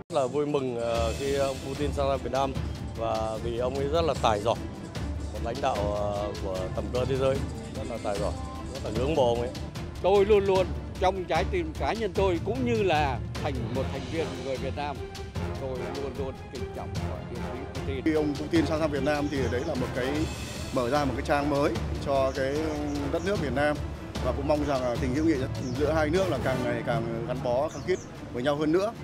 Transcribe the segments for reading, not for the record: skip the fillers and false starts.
Rất là vui mừng khi ông Putin sang thăm Việt Nam và vì ông ấy rất là tài giỏi, một lãnh đạo của tầm cỡ thế giới, rất là tài giỏi, rất là ngưỡng mộ ông ấy. Tôi luôn luôn trong trái tim cá nhân tôi cũng như là một thành viên người Việt Nam, tôi luôn luôn kính trọng và yêu quý Putin. Khi ông Putin sang thăm Việt Nam thì đấy là một cái mở ra một cái trang mới cho cái đất nước Việt Nam, và cũng mong rằng tình hữu nghị giữa hai nước là càng ngày càng gắn bó khăng khít với nhau hơn nữa.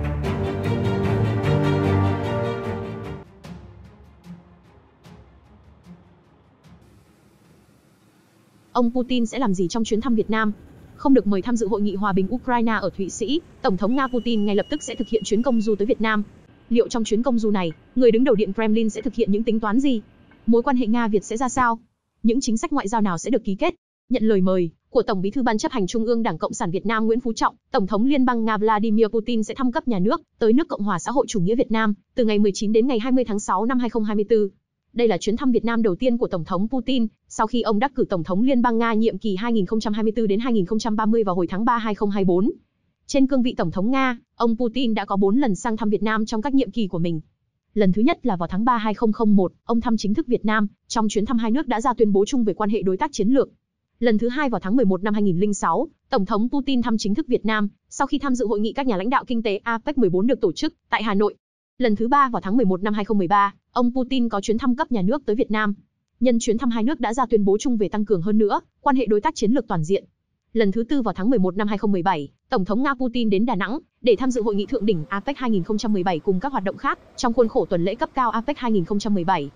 Ông Putin sẽ làm gì trong chuyến thăm Việt Nam? Không được mời tham dự hội nghị hòa bình Ukraine ở Thụy Sĩ, Tổng thống Nga Putin ngay lập tức sẽ thực hiện chuyến công du tới Việt Nam. Liệu trong chuyến công du này, người đứng đầu Điện Kremlin sẽ thực hiện những tính toán gì? Mối quan hệ Nga-Việt sẽ ra sao? Những chính sách ngoại giao nào sẽ được ký kết? Nhận lời mời của Tổng Bí thư Ban chấp hành Trung ương Đảng Cộng sản Việt Nam Nguyễn Phú Trọng, Tổng thống Liên bang Nga Vladimir Putin sẽ thăm cấp nhà nước tới nước Cộng hòa xã hội chủ nghĩa Việt Nam từ ngày 19 đến ngày 20 tháng 6 năm 2024. Đây là chuyến thăm Việt Nam đầu tiên của Tổng thống Putin sau khi ông đắc cử Tổng thống Liên bang Nga nhiệm kỳ 2024 đến 2030 vào hồi tháng 3 2024. Trên cương vị Tổng thống Nga, ông Putin đã có 4 lần sang thăm Việt Nam trong các nhiệm kỳ của mình. Lần thứ nhất là vào tháng 3 2001, ông thăm chính thức Việt Nam, trong chuyến thăm hai nước đã ra tuyên bố chung về quan hệ đối tác chiến lược. Lần thứ hai vào tháng 11 năm 2006, Tổng thống Putin thăm chính thức Việt Nam, sau khi tham dự hội nghị các nhà lãnh đạo kinh tế APEC 14 được tổ chức tại Hà Nội. Lần thứ ba vào tháng 11 năm 2013, ông Putin có chuyến thăm cấp nhà nước tới Việt Nam. Nhân chuyến thăm hai nước đã ra tuyên bố chung về tăng cường hơn nữa quan hệ đối tác chiến lược toàn diện. Lần thứ tư vào tháng 11 năm 2017, Tổng thống Nga Putin đến Đà Nẵng để tham dự hội nghị thượng đỉnh APEC 2017 cùng các hoạt động khác trong khuôn khổ tuần lễ cấp cao APEC 2017.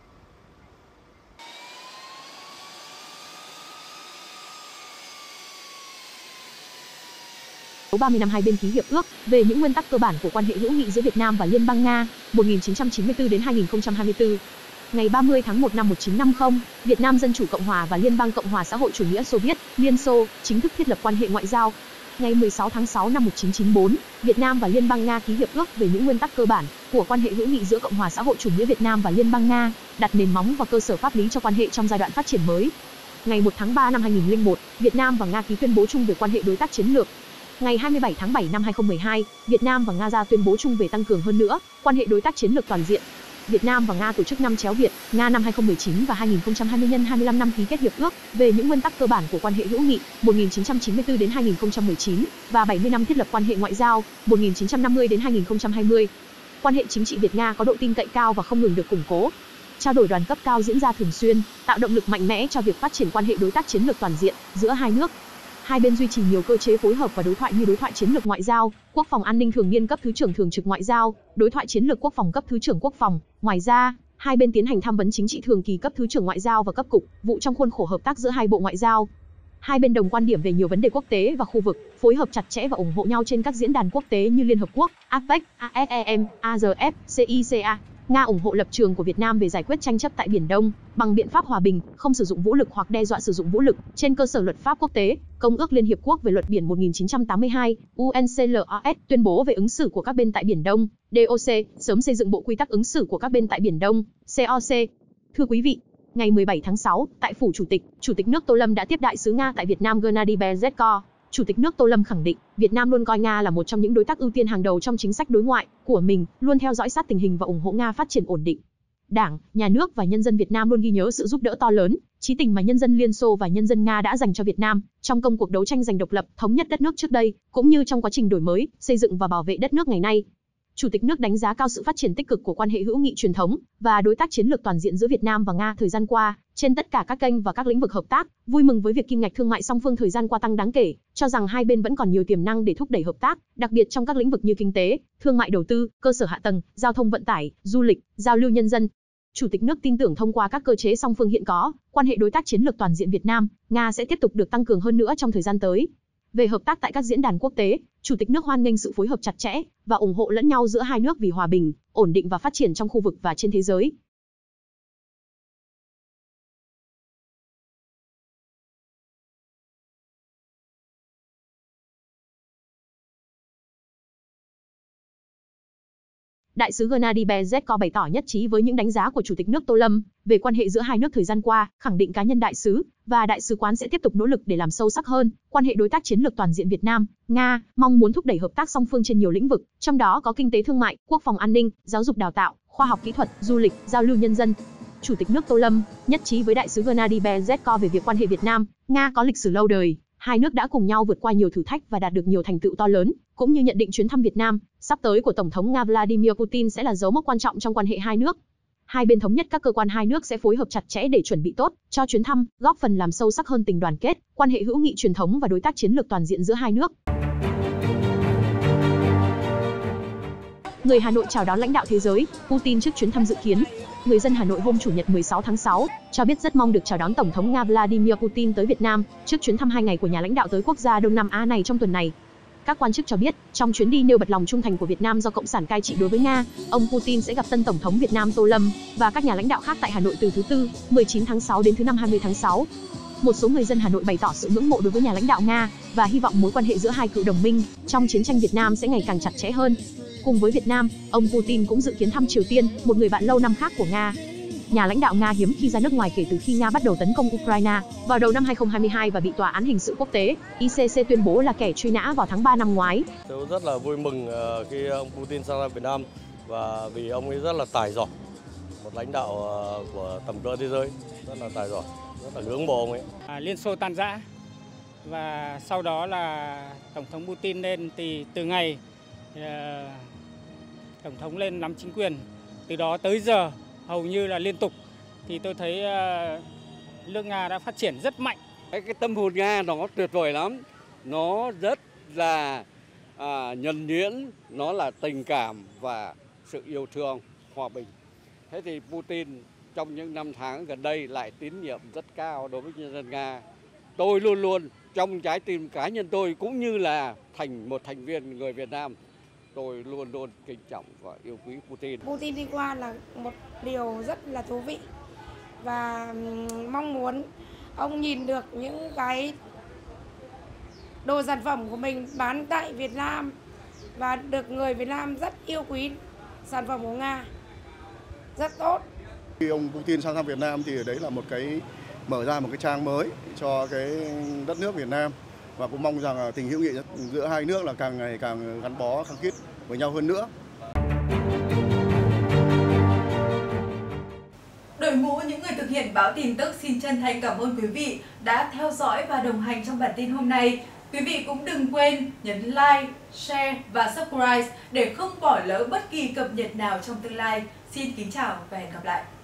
30 năm hai bên ký hiệp ước về những nguyên tắc cơ bản của quan hệ hữu nghị giữa Việt Nam và Liên bang Nga 1994 đến 2024. Ngày 30 tháng 1 năm 1950, Việt Nam Dân chủ Cộng hòa và Liên bang Cộng hòa xã hội chủ nghĩa Xô Viết, Liên Xô, chính thức thiết lập quan hệ ngoại giao. Ngày 16 tháng 6 năm 1994, Việt Nam và Liên bang Nga ký hiệp ước về những nguyên tắc cơ bản của quan hệ hữu nghị giữa Cộng hòa xã hội chủ nghĩa Việt Nam và Liên bang Nga, đặt nền móng và cơ sở pháp lý cho quan hệ trong giai đoạn phát triển mới. Ngày 1 tháng 3 năm 2001, Việt Nam và Nga ký tuyên bố chung về quan hệ đối tác chiến lược. Ngày 27 tháng 7 năm 2012, Việt Nam và Nga ra tuyên bố chung về tăng cường hơn nữa quan hệ đối tác chiến lược toàn diện. Việt Nam và Nga tổ chức năm chéo Việt, Nga năm 2019 và 2020 nhân 25 năm ký kết hiệp ước về những nguyên tắc cơ bản của quan hệ hữu nghị 1994 đến 2019 và 70 năm thiết lập quan hệ ngoại giao 1950 đến 2020. Quan hệ chính trị Việt-Nga có độ tin cậy cao và không ngừng được củng cố. Trao đổi đoàn cấp cao diễn ra thường xuyên, tạo động lực mạnh mẽ cho việc phát triển quan hệ đối tác chiến lược toàn diện giữa hai nước. Hai bên duy trì nhiều cơ chế phối hợp và đối thoại như đối thoại chiến lược ngoại giao, quốc phòng an ninh thường niên cấp thứ trưởng thường trực ngoại giao, đối thoại chiến lược quốc phòng cấp thứ trưởng quốc phòng. Ngoài ra, hai bên tiến hành tham vấn chính trị thường kỳ cấp thứ trưởng ngoại giao và cấp cục vụ trong khuôn khổ hợp tác giữa hai bộ ngoại giao. Hai bên đồng quan điểm về nhiều vấn đề quốc tế và khu vực, phối hợp chặt chẽ và ủng hộ nhau trên các diễn đàn quốc tế như Liên Hợp Quốc, APEC, ASEM, ARF, CICA. Nga ủng hộ lập trường của Việt Nam về giải quyết tranh chấp tại Biển Đông bằng biện pháp hòa bình, không sử dụng vũ lực hoặc đe dọa sử dụng vũ lực, trên cơ sở luật pháp quốc tế, Công ước Liên Hiệp Quốc về luật biển 1982, UNCLOS, tuyên bố về ứng xử của các bên tại Biển Đông, DOC, sớm xây dựng bộ quy tắc ứng xử của các bên tại Biển Đông, COC. Thưa quý vị, ngày 17 tháng 6, tại Phủ Chủ tịch nước Tô Lâm đã tiếp đại sứ Nga tại Việt Nam Gennady Bezhetko. Chủ tịch nước Tô Lâm khẳng định, Việt Nam luôn coi Nga là một trong những đối tác ưu tiên hàng đầu trong chính sách đối ngoại của mình, luôn theo dõi sát tình hình và ủng hộ Nga phát triển ổn định. Đảng, Nhà nước và nhân dân Việt Nam luôn ghi nhớ sự giúp đỡ to lớn, chí tình mà nhân dân Liên Xô và nhân dân Nga đã dành cho Việt Nam trong công cuộc đấu tranh giành độc lập, thống nhất đất nước trước đây, cũng như trong quá trình đổi mới, xây dựng và bảo vệ đất nước ngày nay. Chủ tịch nước đánh giá cao sự phát triển tích cực của quan hệ hữu nghị truyền thống và đối tác chiến lược toàn diện giữa Việt Nam và Nga thời gian qua, trên tất cả các kênh và các lĩnh vực hợp tác, vui mừng với việc kim ngạch thương mại song phương thời gian qua tăng đáng kể, cho rằng hai bên vẫn còn nhiều tiềm năng để thúc đẩy hợp tác, đặc biệt trong các lĩnh vực như kinh tế, thương mại đầu tư, cơ sở hạ tầng, giao thông vận tải, du lịch, giao lưu nhân dân. Chủ tịch nước tin tưởng thông qua các cơ chế song phương hiện có, quan hệ đối tác chiến lược toàn diện Việt Nam, Nga sẽ tiếp tục được tăng cường hơn nữa trong thời gian tới. Về hợp tác tại các diễn đàn quốc tế, Chủ tịch nước hoan nghênh sự phối hợp chặt chẽ và ủng hộ lẫn nhau giữa hai nước vì hòa bình, ổn định và phát triển trong khu vực và trên thế giới. Đại sứ Gennady Bezhetko bày tỏ nhất trí với những đánh giá của Chủ tịch nước Tô Lâm về quan hệ giữa hai nước thời gian qua, khẳng định cá nhân đại sứ và đại sứ quán sẽ tiếp tục nỗ lực để làm sâu sắc hơn quan hệ đối tác chiến lược toàn diện Việt Nam, Nga, mong muốn thúc đẩy hợp tác song phương trên nhiều lĩnh vực, trong đó có kinh tế thương mại, quốc phòng an ninh, giáo dục đào tạo, khoa học kỹ thuật, du lịch, giao lưu nhân dân. Chủ tịch nước Tô Lâm nhất trí với đại sứ Gennady Bezhetko về việc quan hệ Việt Nam, Nga có lịch sử lâu đời, hai nước đã cùng nhau vượt qua nhiều thử thách và đạt được nhiều thành tựu to lớn, cũng như nhận định chuyến thăm Việt Nam sắp tới của Tổng thống Nga Vladimir Putin sẽ là dấu mốc quan trọng trong quan hệ hai nước. Hai bên thống nhất các cơ quan hai nước sẽ phối hợp chặt chẽ để chuẩn bị tốt cho chuyến thăm, góp phần làm sâu sắc hơn tình đoàn kết, quan hệ hữu nghị truyền thống và đối tác chiến lược toàn diện giữa hai nước. Người Hà Nội chào đón lãnh đạo thế giới, Putin trước chuyến thăm dự kiến. Người dân Hà Nội hôm Chủ nhật 16 tháng 6 cho biết rất mong được chào đón Tổng thống Nga Vladimir Putin tới Việt Nam trước chuyến thăm 2 ngày của nhà lãnh đạo tới quốc gia Đông Nam Á này trong tuần này. Các quan chức cho biết, trong chuyến đi nêu bật lòng trung thành của Việt Nam do Cộng sản cai trị đối với Nga, ông Putin sẽ gặp tân Tổng thống Việt Nam Tô Lâm và các nhà lãnh đạo khác tại Hà Nội từ thứ Tư, 19 tháng 6 đến thứ Năm 20 tháng 6. Một số người dân Hà Nội bày tỏ sự ngưỡng mộ đối với nhà lãnh đạo Nga và hy vọng mối quan hệ giữa hai cựu đồng minh trong chiến tranh Việt Nam sẽ ngày càng chặt chẽ hơn. Cùng với Việt Nam, ông Putin cũng dự kiến thăm Triều Tiên, một người bạn lâu năm khác của Nga. Nhà lãnh đạo Nga hiếm khi ra nước ngoài kể từ khi Nga bắt đầu tấn công Ukraine vào đầu năm 2022 và bị Tòa án Hình sự Quốc tế ICC tuyên bố là kẻ truy nã vào tháng 3 năm ngoái. Tôi rất là vui mừng khi ông Putin sang thăm Việt Nam và vì ông ấy rất là tài giỏi, một lãnh đạo của tầm cỡ thế giới, rất là tài giỏi, rất là ngưỡng mộ ông ấy. Liên Xô tan rã và sau đó là Tổng thống Putin lên từ ngày Tổng thống lên nắm chính quyền, từ đó tới giờ hầu như là liên tục, thì tôi thấy nước Nga đã phát triển rất mạnh. Cái tâm hồn Nga nó tuyệt vời lắm, nó rất là nhuần nhuyễn, nó là tình cảm và sự yêu thương, hòa bình. Thế thì Putin trong những năm tháng gần đây lại tín nhiệm rất cao đối với nhân dân Nga. Tôi luôn luôn trong trái tim cá nhân tôi cũng như là một thành viên người Việt Nam, tôi luôn luôn kính trọng và yêu quý Putin. Putin đi qua là một điều rất là thú vị và mong muốn ông nhìn được những cái đồ sản phẩm của mình bán tại Việt Nam và được người Việt Nam rất yêu quý sản phẩm của Nga, rất tốt. Khi ông Putin sang thăm Việt Nam thì ở đấy là một cái mở ra một cái trang mới cho cái đất nước Việt Nam, và cũng mong rằng tình hữu nghị giữa hai nước là càng ngày càng gắn bó khăng khít với nhau hơn nữa. Đội ngũ những người thực hiện báo tin tức xin chân thành cảm ơn quý vị đã theo dõi và đồng hành trong bản tin hôm nay. Quý vị cũng đừng quên nhấn like, share và subscribe để không bỏ lỡ bất kỳ cập nhật nào trong tương lai. Xin kính chào và hẹn gặp lại.